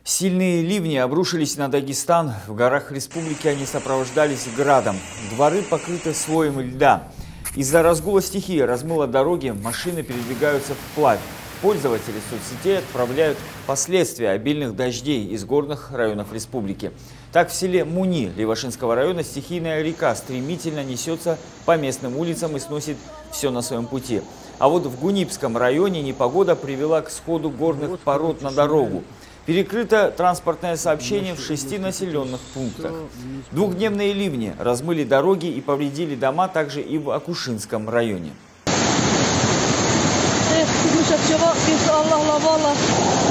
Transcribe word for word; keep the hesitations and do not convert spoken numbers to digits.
Сильные ливни обрушились на Дагестан. В горах республики они сопровождались градом. Дворы покрыты слоем льда. Из-за разгула стихии размыло дороги, машины передвигаются вплавь. Пользователи соцсетей отправляют последствия обильных дождей из горных районов республики. Так, в селе Муни Левашинского района стихийная река стремительно несется по местным улицам и сносит все на своем пути. А вот в Гунипском районе непогода привела к сходу горных пород на дорогу. Перекрыто транспортное сообщение в шести населенных пунктах. Двухдневные ливни размыли дороги и повредили дома также и в Акушинском районе.